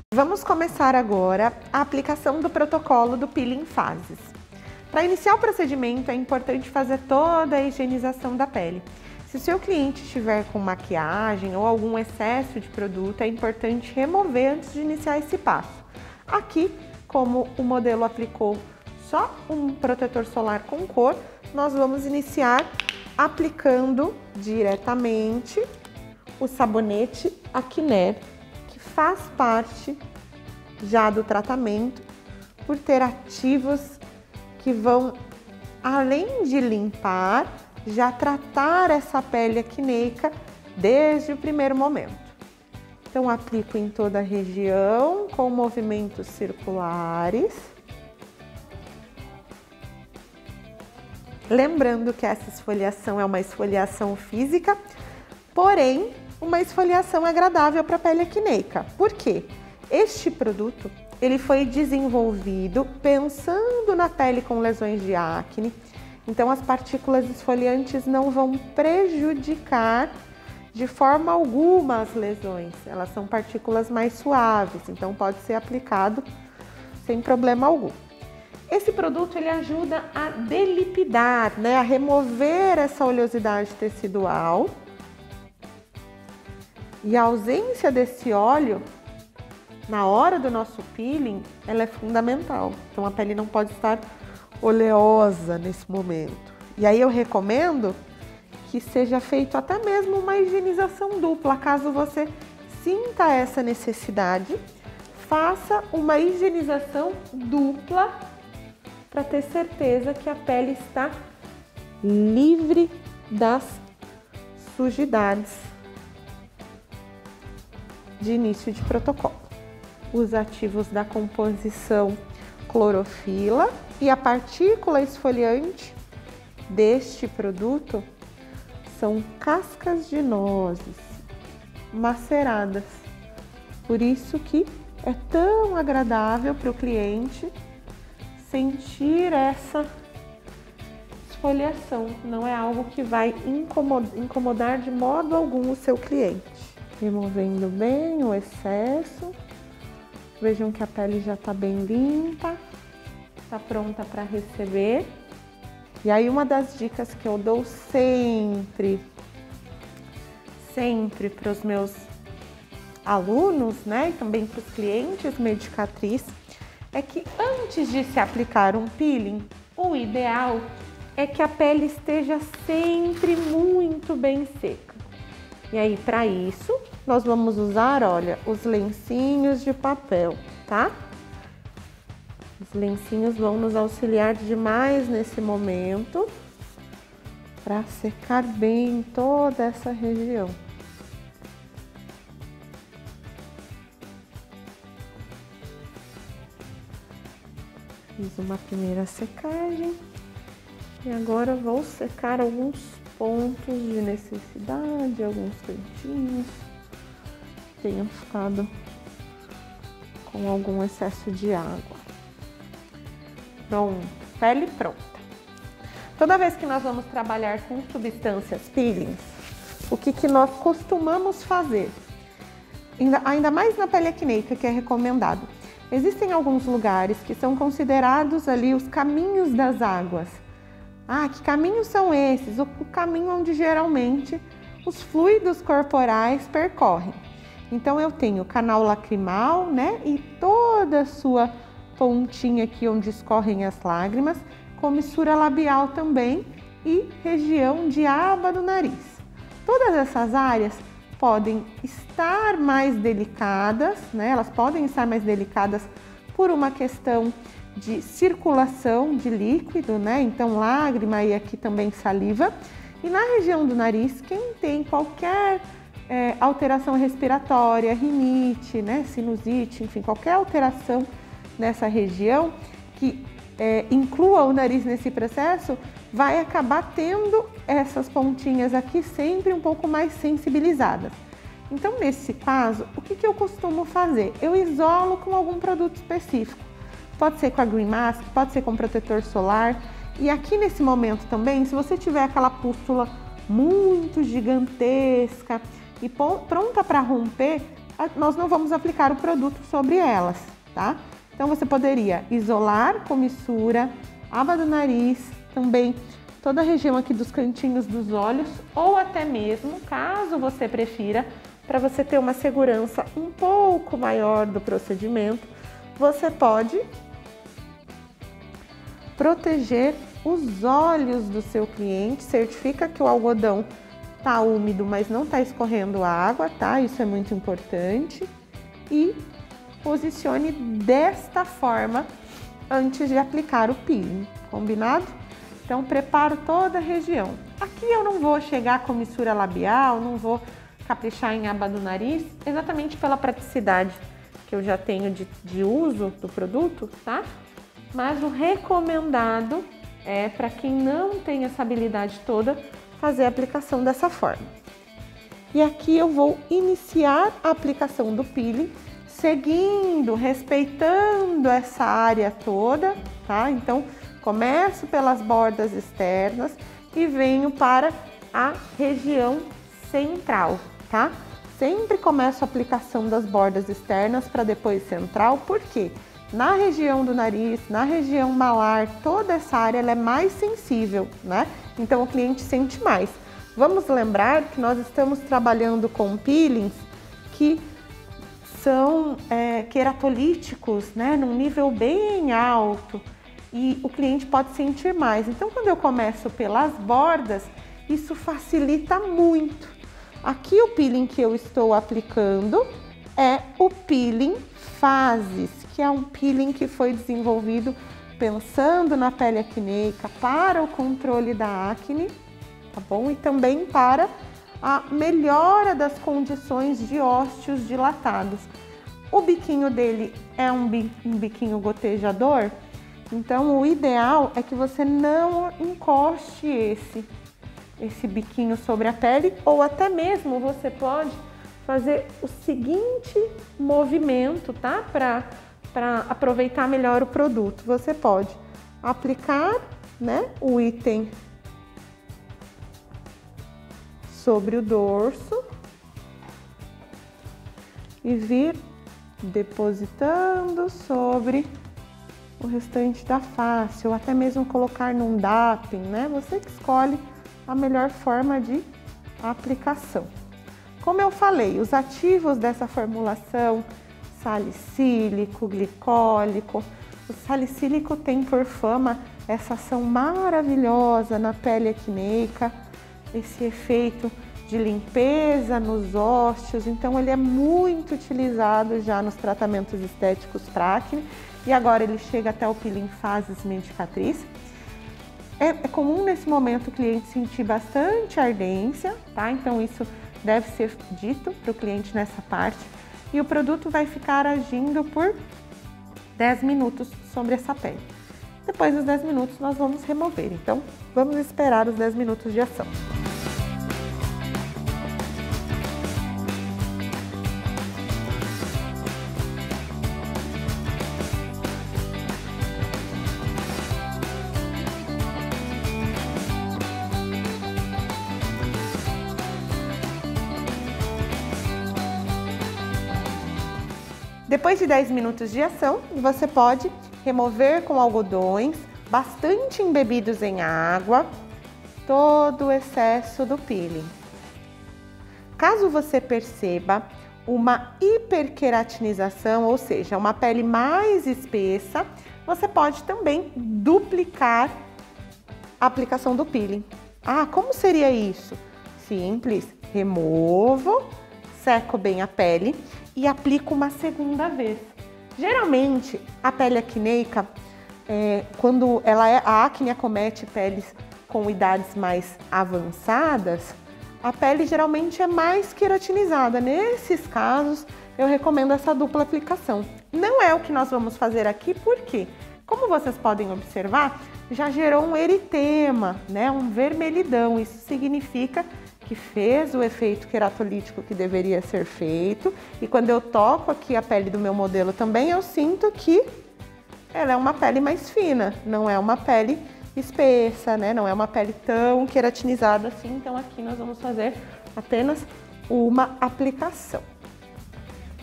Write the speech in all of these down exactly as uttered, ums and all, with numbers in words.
Vamos começar agora a aplicação do protocolo do peeling em fases. Para iniciar o procedimento é importante fazer toda a higienização da pele. Se o seu cliente estiver com maquiagem ou algum excesso de produto, é importante remover antes de iniciar esse passo. Aqui, como o modelo aplicou só um protetor solar com cor, nós vamos iniciar aplicando diretamente o sabonete Acné, que faz parte já do tratamento, por ter ativos que vão, além de limpar, já tratar essa pele acneica desde o primeiro momento. Então, aplico em toda a região com movimentos circulares. Lembrando que essa esfoliação é uma esfoliação física, porém, uma esfoliação agradável para a pele acneica. Por quê? Este produto, ele foi desenvolvido pensando na pele com lesões de acne, então as partículas esfoliantes não vão prejudicar de forma alguma as lesões. Elas são partículas mais suaves, então pode ser aplicado sem problema algum. Esse produto ele ajuda a delipidar, né, a remover essa oleosidade tecidual. E a ausência desse óleo, na hora do nosso peeling, ela é fundamental. Então a pele não pode estar oleosa nesse momento. E aí eu recomendo que seja feito até mesmo uma higienização dupla. Caso você sinta essa necessidade, faça uma higienização dupla para ter certeza que a pele está livre das sujidades de início de protocolo. Os ativos da composição clorofila e a partícula esfoliante deste produto são cascas de nozes maceradas. Por isso que é tão agradável para o cliente sentir essa esfoliação. Não é algo que vai incomodar de modo algum o seu cliente. Removendo bem o excesso. Vejam que a pele já está bem limpa, está pronta para receber. E aí uma das dicas que eu dou sempre, sempre para os meus alunos, né, e também para os clientes Medicatriz, é que antes de se aplicar um peeling, o ideal é que a pele esteja sempre muito bem seca. E aí, para isso, nós vamos usar, olha, os lencinhos de papel, tá? Os lencinhos vão nos auxiliar demais nesse momento para secar bem toda essa região. Fiz uma primeira secagem e agora vou secar alguns pontos de necessidade, alguns cantinhos que tenham ficado com algum excesso de água. Pronto, pele pronta. Toda vez que nós vamos trabalhar com substâncias peelings, o que, que nós costumamos fazer? Ainda, ainda mais na pele acneica, que é recomendado. Existem alguns lugares que são considerados ali os caminhos das águas. Ah, que caminhos são esses? O, o caminho onde geralmente os fluidos corporais percorrem. Então eu tenho o canal lacrimal, né? E toda a sua pontinha aqui onde escorrem as lágrimas, comissura labial também e região de aba do nariz. Todas essas áreas podem estar mais delicadas, né? Elas podem estar mais delicadas por uma questão de circulação de líquido, né? Então lágrima e aqui também saliva. E na região do nariz, quem tem qualquer é, alteração respiratória, rinite, né? Sinusite, enfim, qualquer alteração nessa região que é, inclua o nariz nesse processo, vai acabar tendo essas pontinhas aqui sempre um pouco mais sensibilizadas. Então, nesse caso, o que, que eu costumo fazer? Eu isolo com algum produto específico. Pode ser com a Green Mask, pode ser com protetor solar. E aqui nesse momento também, se você tiver aquela pústula muito gigantesca e pronta para romper, nós não vamos aplicar o produto sobre elas, tá? Então você poderia isolar comissura, aba do nariz, também toda a região aqui dos cantinhos dos olhos, ou até mesmo, caso você prefira, para você ter uma segurança um pouco maior do procedimento, você pode proteger os olhos do seu cliente, certifica que o algodão tá úmido, mas não tá escorrendo água, tá? Isso é muito importante. E posicione desta forma antes de aplicar o peeling, combinado? Então, preparo toda a região. Aqui eu não vou chegar à comissura labial, não vou caprichar em aba do nariz, exatamente pela praticidade que eu já tenho de, de uso do produto, tá? Mas o recomendado é para quem não tem essa habilidade toda, fazer a aplicação dessa forma. E aqui eu vou iniciar a aplicação do peeling, seguindo, respeitando essa área toda, tá? Então, começo pelas bordas externas e venho para a região central, tá? Sempre começo a aplicação das bordas externas para depois central, por quê? Na região do nariz, na região malar, toda essa área ela é mais sensível, né? Então o cliente sente mais. Vamos lembrar que nós estamos trabalhando com peelings que são é, queratolíticos, né? Num nível bem alto e o cliente pode sentir mais. Então quando eu começo pelas bordas, isso facilita muito. Aqui o peeling que eu estou aplicando é o peeling Fases, que é um peeling que foi desenvolvido pensando na pele acneica para o controle da acne, tá bom? E também para a melhora das condições de ósseos dilatados. O biquinho dele é um, bi, um biquinho gotejador, então o ideal é que você não encoste esse, esse biquinho sobre a pele, ou até mesmo você pode fazer o seguinte movimento, tá? Para para aproveitar melhor o produto. Você pode aplicar, né, o item sobre o dorso e vir depositando sobre o restante da face, ou até mesmo colocar num dapping, né? Você que escolhe a melhor forma de aplicação. Como eu falei, os ativos dessa formulação, salicílico, glicólico. O salicílico tem por fama essa ação maravilhosa na pele acneica, esse efeito de limpeza nos ósseos, então ele é muito utilizado já nos tratamentos estéticos para acne e agora ele chega até o peeling Fases Medicatriz. É, é comum nesse momento o cliente sentir bastante ardência, tá? Então isso deve ser dito para o cliente nessa parte. E o produto vai ficar agindo por dez minutos sobre essa pele. Depois dos dez minutos nós vamos remover, então vamos esperar os dez minutos de ação. Depois de dez minutos de ação, você pode remover com algodões bastante embebidos em água todo o excesso do peeling. Caso você perceba uma hiperqueratinização, ou seja, uma pele mais espessa, você pode também duplicar a aplicação do peeling. Ah, como seria isso? Simples, removo, seco bem a pele e aplico uma segunda vez. Geralmente, a pele acneica, é, quando ela é, a acne acomete peles com idades mais avançadas, a pele geralmente é mais queratinizada. Nesses casos, eu recomendo essa dupla aplicação. Não é o que nós vamos fazer aqui, porque, como vocês podem observar, já gerou um eritema, né, um vermelhidão. Isso significa que fez o efeito queratolítico que deveria ser feito. E quando eu toco aqui a pele do meu modelo também, eu sinto que ela é uma pele mais fina, não é uma pele espessa, né? Não é uma pele tão queratinizada assim. Então aqui nós vamos fazer apenas uma aplicação.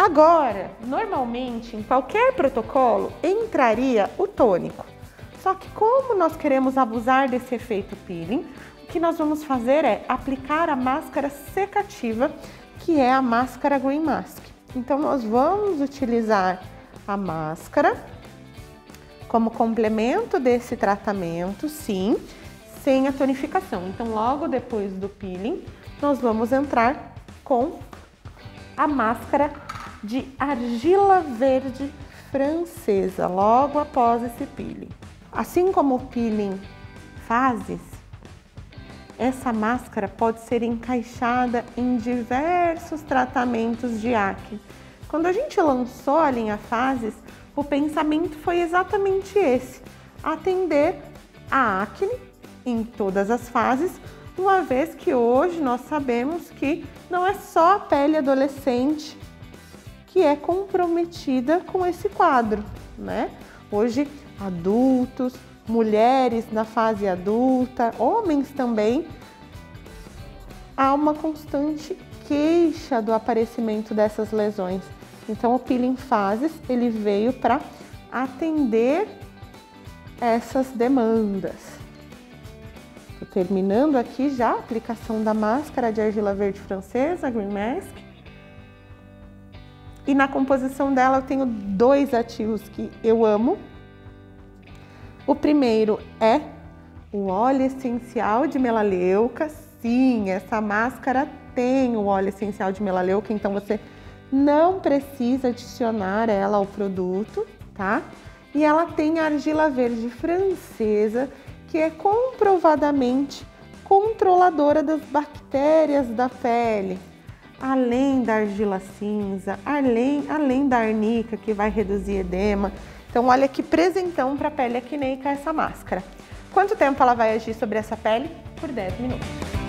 Agora, normalmente, em qualquer protocolo, entraria o tônico. Só que como nós queremos abusar desse efeito peeling, o que nós vamos fazer é aplicar a máscara secativa, que é a máscara Green Mask. Então, nós vamos utilizar a máscara como complemento desse tratamento, sim, sem a tonificação. Então, logo depois do peeling, nós vamos entrar com a máscara de argila verde francesa, logo após esse peeling. Assim como o peeling fases, essa máscara pode ser encaixada em diversos tratamentos de acne. Quando a gente lançou a linha Fases, o pensamento foi exatamente esse: atender a acne em todas as fases, uma vez que hoje nós sabemos que não é só a pele adolescente que é comprometida com esse quadro, né? Hoje, adultos, mulheres na fase adulta, homens também, há uma constante queixa do aparecimento dessas lesões. Então, o peeling Fases, ele veio para atender essas demandas. Tô terminando aqui já a aplicação da máscara de argila verde francesa, Green Mask. E na composição dela eu tenho dois ativos que eu amo. O primeiro é o óleo essencial de melaleuca. Sim, essa máscara tem o óleo essencial de melaleuca, então você não precisa adicionar ela ao produto, tá? E ela tem a argila verde francesa, que é comprovadamente controladora das bactérias da pele, além da argila cinza, além, além da arnica, que vai reduzir edema. Então, olha que presentão para a pele acneica essa máscara. Quanto tempo ela vai agir sobre essa pele? Por dez minutos.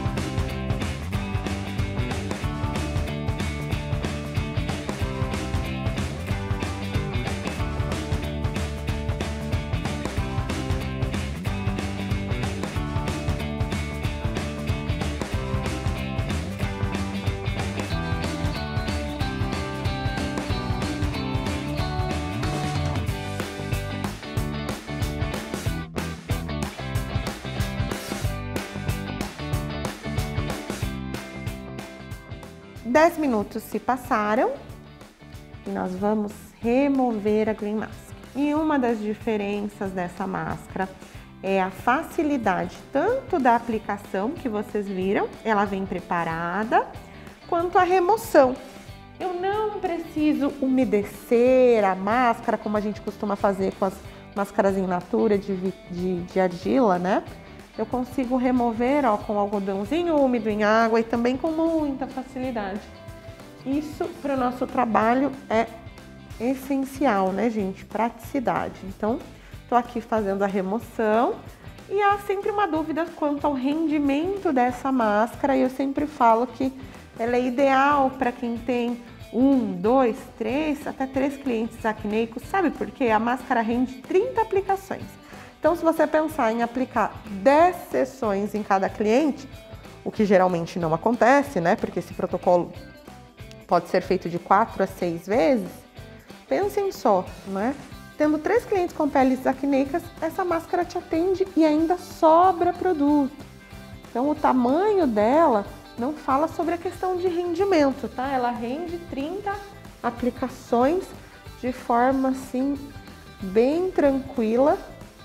dez minutos se passaram e nós vamos remover a Green Mask. E uma das diferenças dessa máscara é a facilidade tanto da aplicação, que vocês viram, ela vem preparada, quanto a remoção. Eu não preciso umedecer a máscara, como a gente costuma fazer com as máscaras in natura de, de, de argila, né? Eu consigo remover, ó, com algodãozinho úmido em água e também com muita facilidade. Isso para o nosso trabalho é essencial, né, gente? Praticidade. Então, tô aqui fazendo a remoção e há sempre uma dúvida quanto ao rendimento dessa máscara. E eu sempre falo que ela é ideal para quem tem um, dois, três, até três clientes acneicos. Sabe por quê? A máscara rende trinta aplicações. Então, se você pensar em aplicar dez sessões em cada cliente, o que geralmente não acontece, né? Porque esse protocolo pode ser feito de quatro a seis vezes. Pensem só, né? Tendo três clientes com peles acneicas, essa máscara te atende e ainda sobra produto. Então, o tamanho dela não fala sobre a questão de rendimento, tá? Ela rende trinta aplicações de forma, assim, bem tranquila,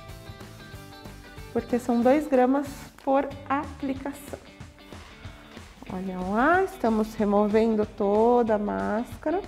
porque são dois gramas por aplicação. Olha lá, estamos removendo toda a máscara.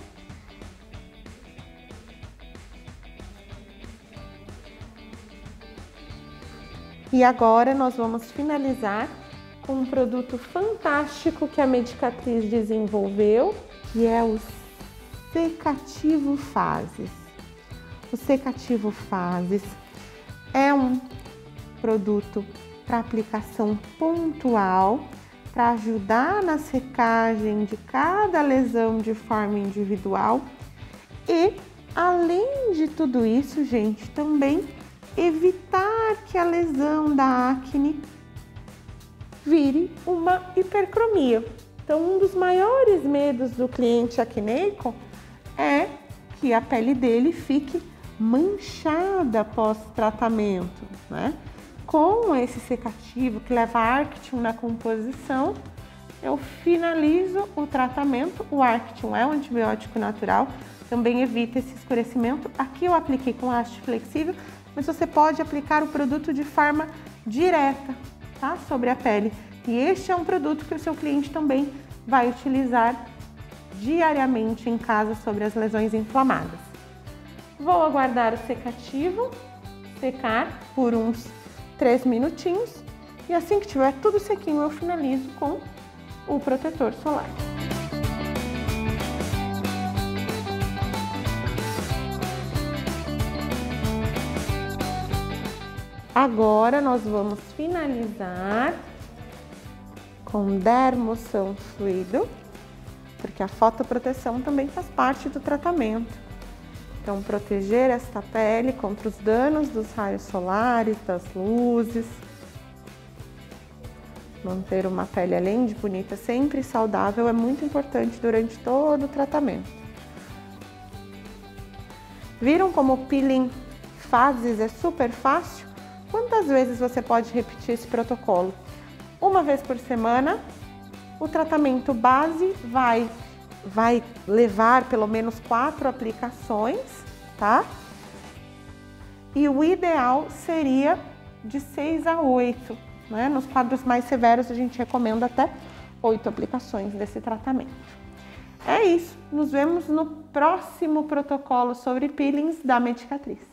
E agora nós vamos finalizar com um produto fantástico que a Medicatriz desenvolveu, que é o Secativo Fases. O Secativo Fases é um produto para aplicação pontual, para ajudar na secagem de cada lesão de forma individual e, além de tudo isso, gente, também evitar que a lesão da acne vire uma hipercromia. Então, um dos maiores medos do cliente acneico é que a pele dele fique manchada pós-tratamento, né? Com esse secativo que leva Arctium na composição, eu finalizo o tratamento. O Arctium é um antibiótico natural, também evita esse escurecimento. Aqui eu apliquei com haste flexível, mas você pode aplicar o produto de forma direta, tá? Sobre a pele. E este é um produto que o seu cliente também vai utilizar diariamente em casa sobre as lesões inflamadas. Vou aguardar o secativo secar por uns três minutinhos e assim que tiver tudo sequinho eu finalizo com o protetor solar. Agora nós vamos finalizar com dermoção fluido, porque a fotoproteção também faz parte do tratamento. Então, proteger esta pele contra os danos dos raios solares, das luzes. Manter uma pele, além de bonita, sempre saudável, é muito importante durante todo o tratamento. Viram como o peeling fases é super fácil? Quantas vezes você pode repetir esse protocolo? Uma vez por semana. O tratamento base vai, vai levar pelo menos quatro aplicações, tá? E o ideal seria de seis a oito, né? Nos quadros mais severos a gente recomenda até oito aplicações desse tratamento. É isso, nos vemos no próximo protocolo sobre peelings da Medicatriz.